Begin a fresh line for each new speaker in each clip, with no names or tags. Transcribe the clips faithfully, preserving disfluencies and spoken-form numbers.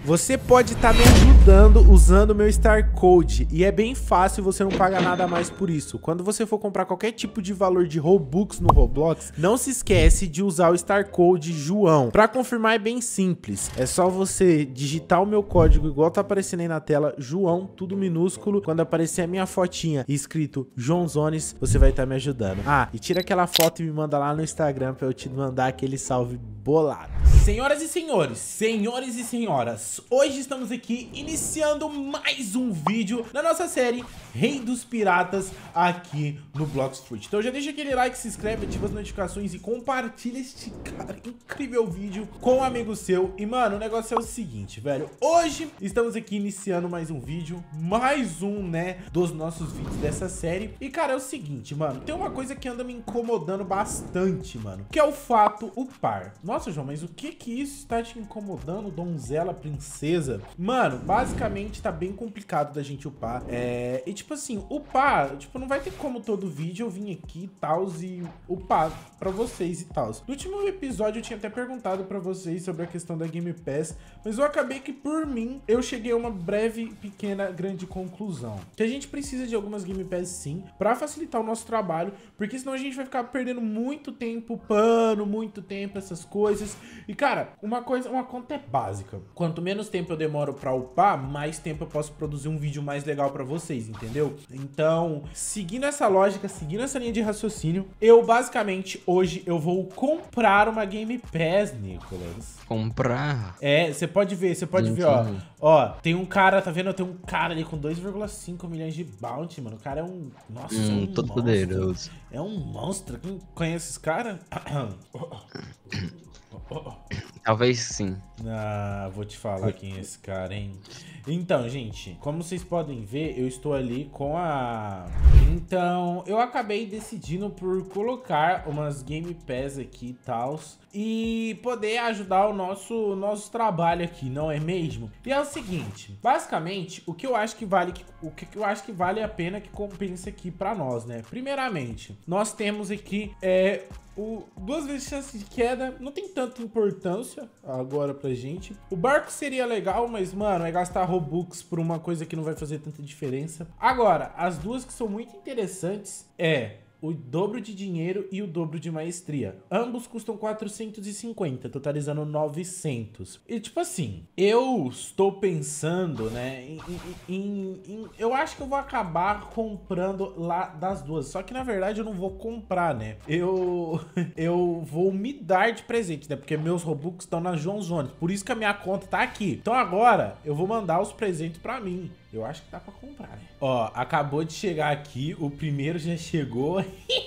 Você pode estar me ajudando usando o meu Star Code. E é bem fácil, você não paga nada a mais por isso. Quando você for comprar qualquer tipo de valor de Robux no Roblox, não se esquece de usar o Star Code João. Para confirmar é bem simples. É só você digitar o meu código igual tá aparecendo aí na tela, João, tudo minúsculo. Quando aparecer a minha fotinha escrito João Zones, você vai estar me ajudando. Ah, e tira aquela foto e me manda lá no Instagram para eu te mandar aquele salve bolado. Senhoras e senhores, senhores e senhoras, hoje estamos aqui iniciando mais um vídeo na nossa série Rei dos Piratas aqui no Blox Fruit. Então já deixa aquele like, se inscreve, ativa as notificações e compartilha este cara incrível vídeo com um amigo seu. E mano, o negócio é o seguinte, velho, hoje estamos aqui iniciando mais um vídeo, mais um, né, dos nossos vídeos dessa série. E cara, é o seguinte, mano, tem uma coisa que anda me incomodando bastante, mano, que é o fato upar. Nossa, João, mas o que que isso está te incomodando, donzela, princesa? Mano, basicamente tá bem complicado da gente upar. É... E tipo assim, upar, tipo, não vai ter como todo vídeo eu vir aqui e tal e upar pra vocês e tal. No último episódio eu tinha até perguntado pra vocês sobre a questão da Game Pass, mas eu acabei que por mim, eu cheguei a uma breve, pequena, grande conclusão. Que a gente precisa de algumas Game Pass sim, pra facilitar o nosso trabalho, porque senão a gente vai ficar perdendo muito tempo upando, muito tempo, essas coisas. E cara, uma coisa, uma conta é básica. Quanto menos tempo eu demoro pra upar, mais tempo eu posso produzir um vídeo mais legal pra vocês, entendeu? Então, seguindo essa lógica, seguindo essa linha de raciocínio, eu basicamente hoje eu vou comprar uma Game Pass, Nicolas.
Comprar?
É, você pode ver, você pode ver, ó. Ó, tem um cara, tá vendo? Tem um cara ali com dois vírgula cinco milhões de bounty, mano. O cara é um... Nossa,
hum,
é um
todo
monstro.
Poderoso.
É um monstro. Quem conhece esse cara?
Talvez sim.
Ah, vou te falar quem é esse cara, hein? Então, gente, como vocês podem ver, eu estou ali com a... Então, eu acabei decidindo por colocar umas Game Pass aqui e tal, e poder ajudar o nosso, nosso trabalho aqui, não é mesmo? E é o seguinte, basicamente, o que eu acho que vale, o que eu acho que vale a pena que compensa aqui pra nós, né? Primeiramente, nós temos aqui é, o, duas vezes chance de queda, não tem tanta importância agora pra gente. O barco seria legal, mas, mano, é gastar Robux por uma coisa que não vai fazer tanta diferença. Agora, as duas que são muito interessantes é... o dobro de dinheiro e o dobro de maestria. Ambos custam quatrocentos e cinquenta, totalizando novecentos. E tipo assim, eu estou pensando, né, em, em, em, em... Eu acho que eu vou acabar comprando lá das duas. Só que na verdade eu não vou comprar, né? Eu, eu vou me dar de presente, né? Porque meus Robux estão na João Zones. Por isso que a minha conta tá aqui. Então agora eu vou mandar os presentes pra mim. Eu acho que dá pra comprar, né? Ó, acabou de chegar aqui. O primeiro já chegou.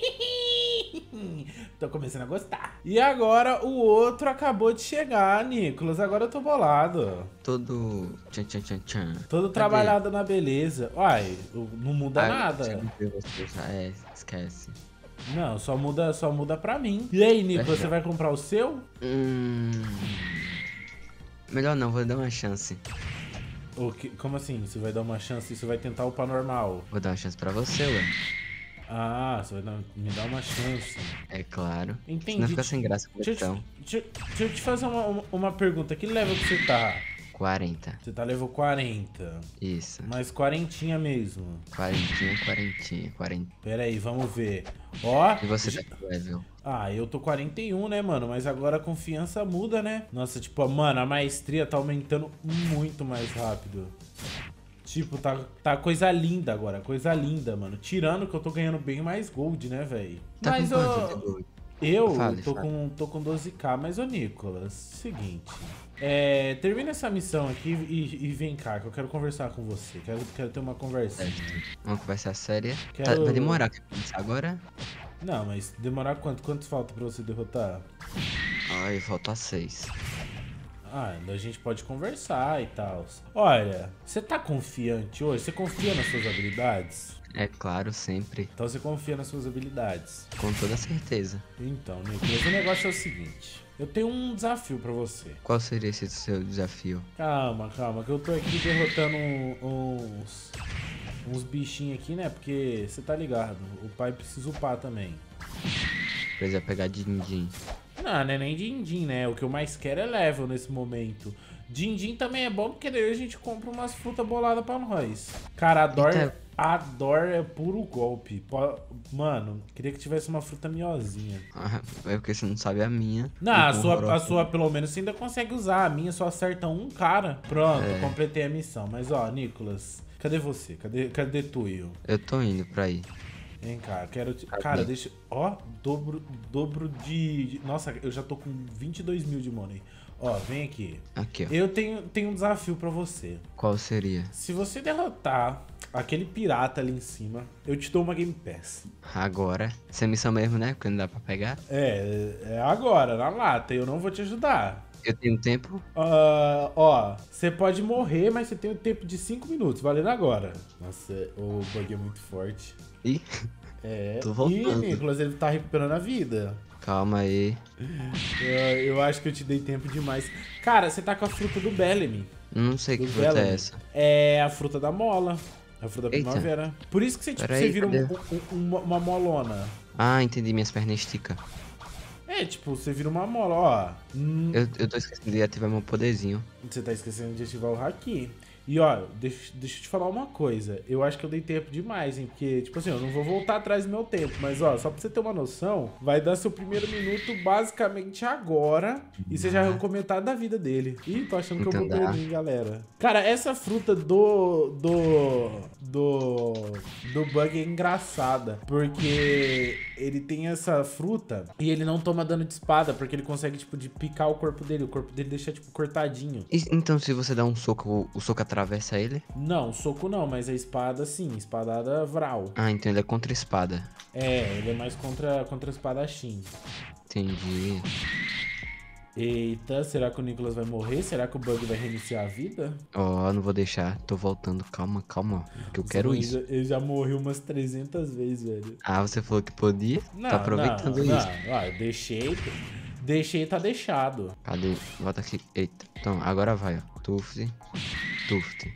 Tô começando a gostar. E agora o outro acabou de chegar, Nicolas. Agora eu tô bolado.
Todo... Tchan, tchan, tchan, tchan.
Todo
Cadê?
trabalhado na beleza. Uai, não muda
Ah,
nada.
Você já é, esquece.
Não, só muda, só muda pra mim. E aí, Nicolas, você vai comprar o seu?
Hum... Melhor não, vou dar uma chance.
O que, como assim? Você vai dar uma chance e você vai tentar upar normal?
Vou dar uma chance pra você, ué.
Ah, você vai dar, me dar uma chance.
É claro.
Entendi.
Senão fica sem graça com
Deixa,
então.
deixa, deixa eu te fazer uma, uma, uma pergunta. Que level que você tá?
quarenta.
Você tá level quarenta.
Isso.
Mas quarentinha mesmo.
Quarentinha, quarentinha, quarenta.
Pera aí, vamos ver. Ó.
E você tá com level?
Ah, eu tô quarenta e um, né, mano? Mas agora a confiança muda, né? Nossa, tipo, mano, a maestria tá aumentando muito mais rápido. Tipo, tá, tá coisa linda agora, coisa linda, mano. Tirando que eu tô ganhando bem mais gold, né, velho?
Tá
Mas
com
eu...
quanto de gold?
Eu
Fale,
tô,
fale.
com, tô com doze k, mas ô Nicolas, seguinte, é, termina essa missão aqui e, e vem cá, que eu quero conversar com você, quero, quero ter uma conversinha.
Uma conversa séria.
Quero...
Tá, vai demorar pra começar agora?
Não, mas demorar quanto? Quanto falta pra você derrotar?
Ai, falta seis.
Ah, ainda a gente pode conversar e tal. Olha, você tá confiante hoje? Você confia nas suas habilidades?
É claro, sempre.
Então você confia nas suas habilidades.
Com toda certeza.
Então, Nicolas, o negócio é o seguinte. Eu tenho um desafio pra você.
Qual seria esse seu desafio?
Calma, calma, que eu tô aqui derrotando um- uns... Uns bichinhos aqui, né? Porque você tá ligado, o pai precisa upar também.
Precisa pegar din-din.
Não, não é nem din-din, né? O que eu mais quero é level nesse momento. Din-din também é bom, porque daí a gente compra umas frutas boladas pra nós. Cara, a Dor,
Eita.
a Dor é puro golpe. Po- Mano, queria que tivesse uma fruta miosinha.
Ah, é porque você não sabe a minha.
Não,
E
a
com
sua, a
Roroku-
sua pelo menos você ainda consegue usar. A minha só acerta um cara. Pronto,
É.
completei a missão. Mas ó, Nicolas, cadê você? Cadê, cadê tu, Will?
Eu tô indo pra aí.
Vem cá, quero te...
Cadê?
Cara, deixa... Ó, dobro, dobro de... de- Nossa, eu já tô com vinte e dois mil de money. Ó, vem aqui.
Aqui, ó.
Eu tenho, tenho um desafio pra você.
Qual seria?
Se você derrotar aquele pirata ali em cima, eu te dou uma Game Pass.
Agora. Essa é missão mesmo, né? Porque não dá pra pegar.
É, é agora, na lata. Eu não vou te ajudar.
Eu tenho tempo.
Ah, ó, você pode morrer, mas você tem um tempo de cinco minutos, valendo agora. Nossa, o bug é muito forte.
Ih,
É.
Tô
Ih,
voltando.
Nicolas, ele tá recuperando a vida.
calma aí.
Eu, eu acho que eu te dei tempo demais. Cara, você tá com a fruta do Bellamy.
Não sei que
Do
fruta é
Bellamy.
essa.
É a fruta da mola. A fruta da
Eita.
primavera. Por isso que você, tipo,
Pera
você
aí,
vira um-
cadê?
um- um- uma, uma molona.
Ah, entendi. Minhas pernas esticam.
É, tipo, você vira uma mola, ó. Hum,
Eu, eu tô esquecendo de ativar meu poderzinho.
Você tá esquecendo de ativar o haki. E ó, deixa, deixa eu te falar uma coisa. Eu acho que eu dei tempo demais, hein? Porque, tipo assim, eu não vou voltar atrás do meu tempo. Mas ó, só pra você ter uma noção, vai dar seu primeiro minuto basicamente agora. E você já arrancou metade da vida dele. Ih, tô achando que eu vou
Então dá.
perder, hein, galera. Cara, essa fruta do. do. do. do bug é engraçada. Porque ele tem essa fruta e ele não toma dano de espada. Porque ele consegue, tipo, de picar o corpo dele. O corpo dele deixa, tipo, cortadinho.
E- então, se você dá um soco, o, o soco atravessa ele?
Não, soco não, mas a espada sim, espadada Vral.
Ah, então ele é contra espada.
É, ele é mais contra, contra espadachim.
Entendi.
Eita, será que o Nicolas vai morrer? Será que o bug vai reiniciar a vida?
Ó, não vou deixar. Tô voltando. Calma, calma. Que eu quero
ele
isso.
Já, ele já morreu umas trezentas vezes, velho.
Ah, você falou que podia?
Não,
Tá aproveitando
não,
isso.
Não, ó, eu deixei, deixei, tá deixado.
Cadê? Volta aqui. Eita. Então, agora vai, ó. Tuft. Tuft.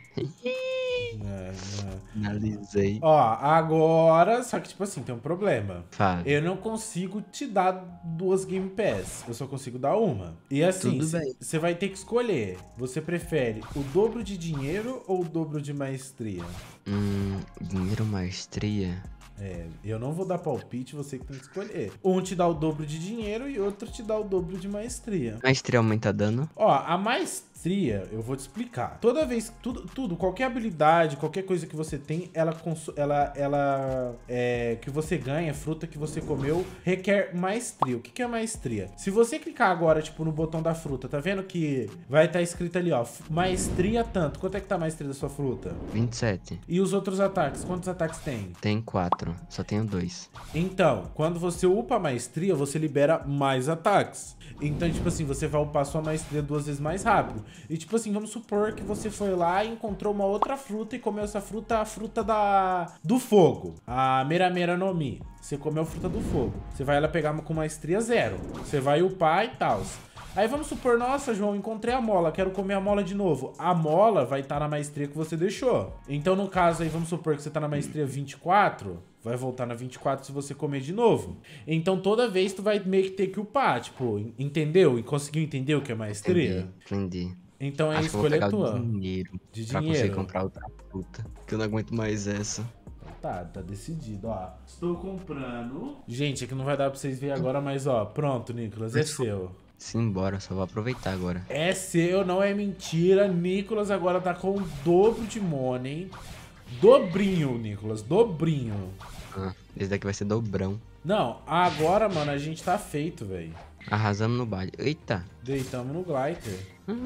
É, é.
Finalizei.
Ó, agora, só que tipo assim, tem um problema.
Fala.
Eu não consigo te dar duas Game Pass, eu só consigo dar uma. E assim,
Tudo bem.
você vai ter que escolher. Você prefere o dobro de dinheiro ou o dobro de maestria?
Hum, dinheiro maestria.
É, eu não vou dar palpite, você que tem que escolher. Um te dá o dobro de dinheiro e outro te dá o dobro de maestria.
Maestria aumenta dano?
Ó, a maestria, eu vou te explicar. Toda vez, tudo, tudo, qualquer habilidade, qualquer coisa que você tem, ela, consu- ela, ela é, que você ganha, fruta que você comeu, requer maestria. O que que é maestria? Se você clicar agora, tipo, no botão da fruta, tá vendo que vai estar escrito ali, ó, maestria tanto. Quanto é que tá a maestria da sua fruta?
vinte e sete.
E os outros ataques? Quantos ataques tem?
Tem quatro. Só tenho dois.
Então, quando você upa a maestria, você libera mais ataques. Então, tipo assim, você vai upar sua maestria duas vezes mais rápido. E tipo assim, vamos supor que você foi lá e encontrou uma outra fruta e comeu essa fruta, a fruta da do fogo. A Meramera no Mi. Você comeu a fruta do fogo. Você vai lá pegar uma com maestria zero. Você vai upar e tal. Aí vamos supor, nossa, João, encontrei a mola, quero comer a mola de novo. A mola vai estar na maestria que você deixou. Então, no caso aí, vamos supor que você tá na maestria vinte e quatro, vai voltar na vinte e quatro se você comer de novo. Então, toda vez tu vai meio que ter que upar, tipo, entendeu? E conseguiu entender o que é maestria?
Entendi. Entendi.
Então, é a
Acho que eu vou
escolha
pegar
tua.
o dinheiro.
De
Pra
dinheiro.
conseguir comprar outra fruta. Que eu não aguento mais essa.
Tá, tá decidido, ó. Estou comprando. Gente, é que não vai dar pra vocês verem agora, mas ó, pronto, Nicolas, é seu.
Simbora, só vou aproveitar agora.
É seu, não é mentira. Nicolas agora tá com o dobro de money. Dobrinho, Nicolas, dobrinho.
Ah, esse daqui vai ser dobrão.
Não, agora, mano, a gente tá feito, velho.
Arrasamos no baile. Eita.
Deitamos no glider.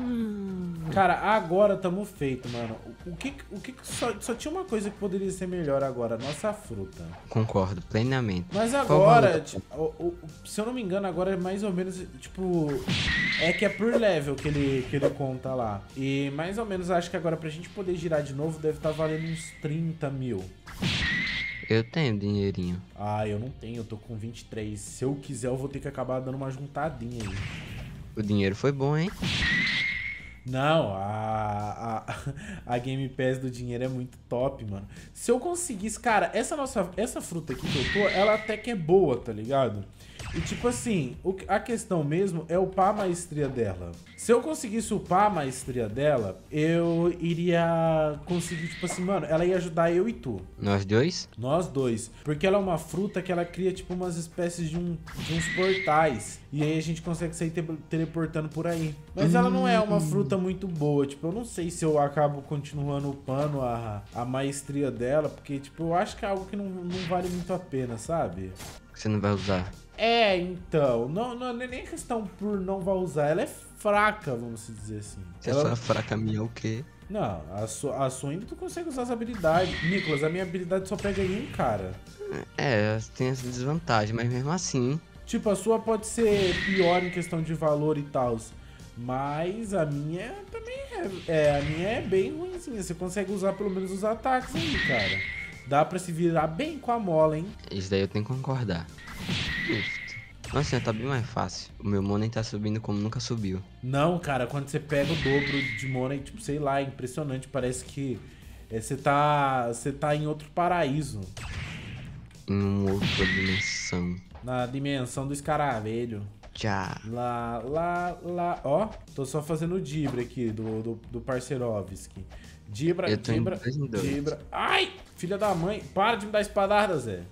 Hum.
Cara, agora tamo feito, mano. O, o que, o que só, só tinha uma coisa que poderia ser melhor agora, nossa fruta.
Concordo, plenamente.
Mas
Qual
agora,
valor?
tipo, o- o- se eu não me engano, agora é mais ou menos, tipo, é que é por level que ele, que ele conta lá. E mais ou menos, acho que agora pra gente poder girar de novo, deve estar valendo uns trinta mil.
Eu tenho dinheirinho.
Ah, eu não tenho, eu tô com vinte e três. Se eu quiser, eu vou ter que acabar dando uma juntadinha aí.
O dinheiro foi bom, hein?
Não, a, a, a Game Pass do dinheiro é muito top, mano. Se eu conseguisse, cara, essa nossa, essa fruta aqui que eu tô, ela até que é boa, tá ligado? E tipo assim, o, a questão mesmo é upar a maestria dela. Se eu conseguisse upar a maestria dela, eu iria conseguir, tipo assim, mano, ela ia ajudar eu e tu.
Nós dois?
Nós dois. Porque ela é uma fruta que ela cria, tipo, umas espécies de, um, de uns portais. E aí a gente consegue sair te teleportando por aí. Mas hum. ela não é uma fruta muito boa. Tipo, eu não sei se eu acabo continuando upando a, a maestria dela. Porque, tipo, eu acho que é algo que não, não vale muito a pena, sabe?
Você não vai usar.
É, então, não, não, não é nem questão por não vai usar, ela é fraca, vamos dizer assim.
Você
ela...
só é fraca minha o quê?
Não, a sua, a sua ainda tu consegue usar as habilidades. Nicolas, a minha habilidade só pega em um cara.
É, tem essa desvantagem, mas mesmo assim...
Tipo, a sua pode ser pior em questão de valor e tal, mas a minha também é, é, a minha é bem ruimzinha. Você consegue usar pelo menos os ataques aí, cara. Dá pra se virar bem com a mola, hein?
Isso daí eu tenho que concordar. Justo. Nossa, tá bem mais fácil. O meu money tá subindo como nunca subiu.
Não, cara, quando você pega o dobro de money, tipo, sei lá, é impressionante. Parece que é, você tá, você tá em outro paraíso.
Em uma outra dimensão.
Na dimensão do escaravelho.
Já.
Lá, lá, lá. Ó, tô só fazendo o Dibra aqui, do, do, do Parceirovski. Dibra, Dibra, Dibra. Ai, filha da mãe. Para de me dar espadada, Zé.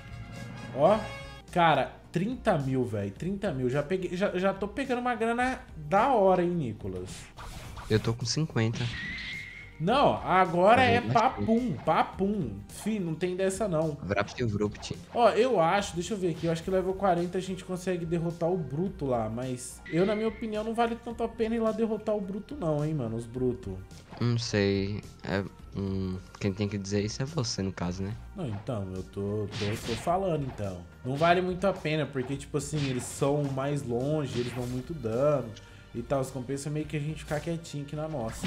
Ó, cara, trinta mil, velho. trinta mil. Já, peguei, já, já tô pegando uma grana da hora, hein, Nicolas?
Eu tô com cinquenta.
Não, agora é papum, papum. Fih, não tem dessa não.
Vrapt Vrupt.
Ó, eu acho, deixa eu ver aqui, eu acho que level quarenta a gente consegue derrotar o Bruto lá, mas eu, na minha opinião, não vale tanto a pena ir lá derrotar o Bruto não, hein, mano, os Bruto.
Não sei, é, hum, quem tem que dizer isso é você, no caso, né?
Não, então, eu tô, tô, tô falando, então. Não vale muito a pena, porque, tipo assim, eles são mais longe, eles dão muito dano e tal, os compensa meio que a gente ficar quietinho aqui na nossa.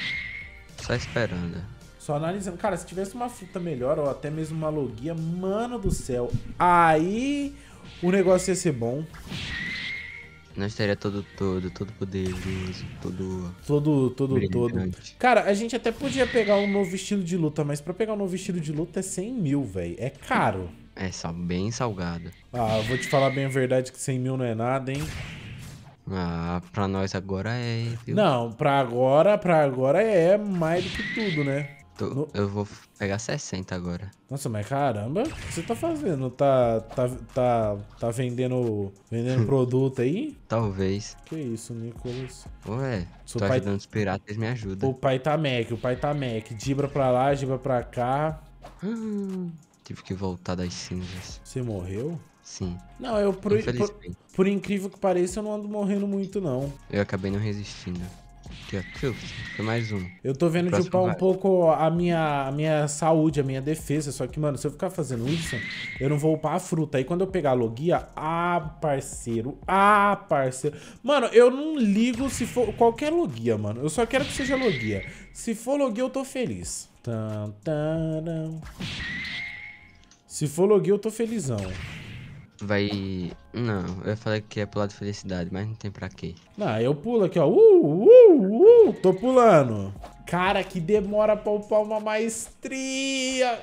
Só esperando.
Só analisando. Cara, se tivesse uma fruta melhor ou até mesmo uma logia, mano do céu, aí o negócio ia ser bom.
Nós estaria todo, todo, todo poderoso, todo...
Todo, todo,
brilhante.
todo. Cara, a gente até podia pegar um novo estilo de luta, mas pra pegar um novo estilo de luta é cem mil, velho. É caro.
É, só bem salgado.
Ah, eu vou te falar bem a verdade que cem mil não é nada, hein?
Ah, pra nós agora é, viu?
Não, pra agora, pra agora é mais do que tudo, né?
Tô, no... Eu vou pegar sessenta agora.
Nossa, mas caramba, o que você tá fazendo? Tá, tá, tá, tá vendendo, vendendo produto aí?
Talvez.
Que isso, Nicolas?
Ué,
Seu
tô
pai...
ajudando os piratas, me ajuda.
O pai tá Mac, o pai tá Mac. Dibra pra lá, Dibra pra cá.
Hum, tive que voltar das cinzas.
Você morreu?
Sim.
Não, eu por, por, por incrível que pareça, eu não ando morrendo muito, não.
Eu acabei não resistindo. Aqui, ó. Foi mais um.
Eu tô vendo de upar um pouco a minha, a minha saúde, a minha defesa. Só que, mano, se eu ficar fazendo isso, eu não vou upar a fruta. Aí quando eu pegar a logia, ah, parceiro, ah, parceiro. Mano, eu não ligo se for qualquer logia, mano. Eu só quero que seja logia. Se for logia, eu tô feliz. Tan, tan, se for logia, eu tô felizão.
Vai... Não, eu ia falar que é pro lado de felicidade, mas não tem pra quê.
Não, eu pulo aqui, ó. Uh, uh, uh, tô pulando. Cara, que demora pra upar uma maestria.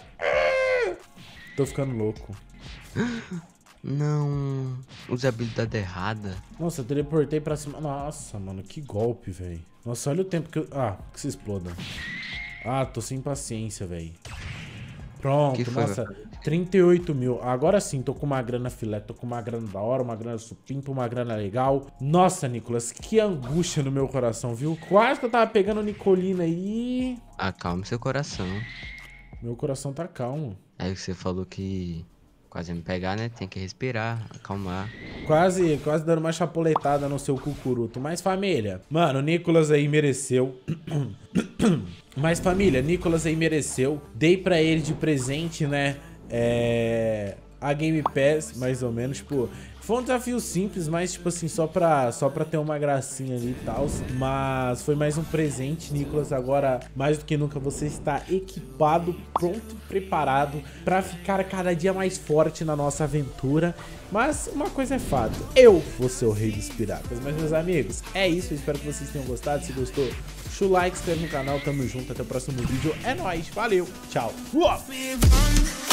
Tô ficando louco.
Não, usei a habilidade errada.
Nossa, eu teleportei pra cima. Nossa, mano, que golpe, velho. Nossa, olha o tempo que eu... Ah, que se exploda. Ah, tô sem paciência, velho. Pronto, foi, nossa, trinta e oito mil. Agora sim, tô com uma grana filé, tô com uma grana da hora, uma grana supimpa, uma grana legal. Nossa, Nicolas, que angústia no meu coração, viu? Quase que eu tava pegando Nicolina aí.
Acalme seu coração.
Meu coração tá calmo.
Aí você falou que quase me pegar, né? Tem que respirar, acalmar.
Quase, quase dando uma chapuletada no seu cucuruto. Mas família, mano, o Nicolas aí mereceu. Mas família, Nicolas aí mereceu. Dei pra ele de presente, né? É... a Game Pass, mais ou menos, tipo... Foi um desafio simples, mas, tipo assim, só pra, só pra ter uma gracinha ali e tal. Mas foi mais um presente, Nicolas. Agora, mais do que nunca, você está equipado, pronto, preparado pra ficar cada dia mais forte na nossa aventura. Mas uma coisa é fato, eu vou ser o rei dos piratas. Mas, meus amigos, é isso. Eu espero que vocês tenham gostado. Se gostou, deixa o like, se inscreve no canal. Tamo junto, até o próximo vídeo. É nóis, valeu, tchau. Uou!